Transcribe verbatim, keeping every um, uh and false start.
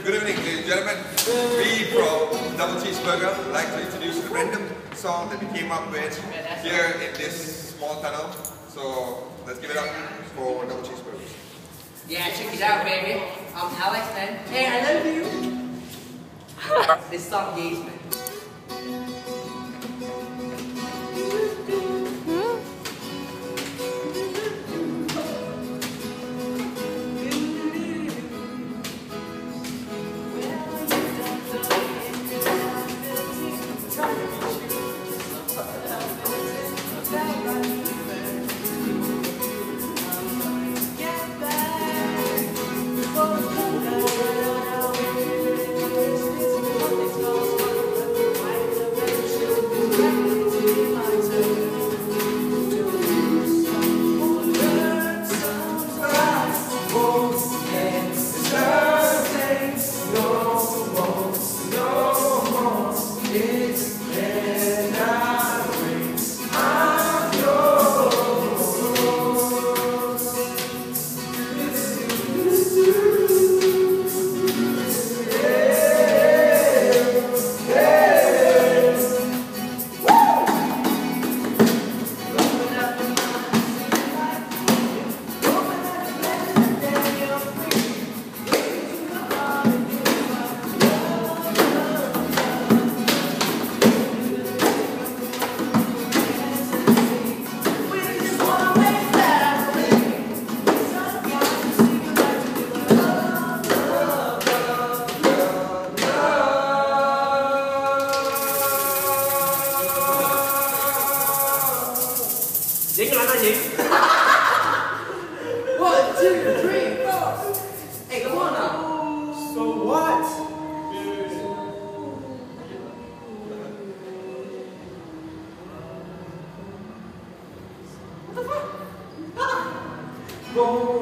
Good evening, ladies and gentlemen. We from Double Cheeseburger would like to introduce a random song that we came up with here in this small tunnel. So let's give it up for Double Cheeseburgers. Yeah, check it out, baby. I'm Alex, man. Hey, I love you. This song gays, man. Dính cái là gì? One, two, three, four. Hey, come on now. So what? What the fuck?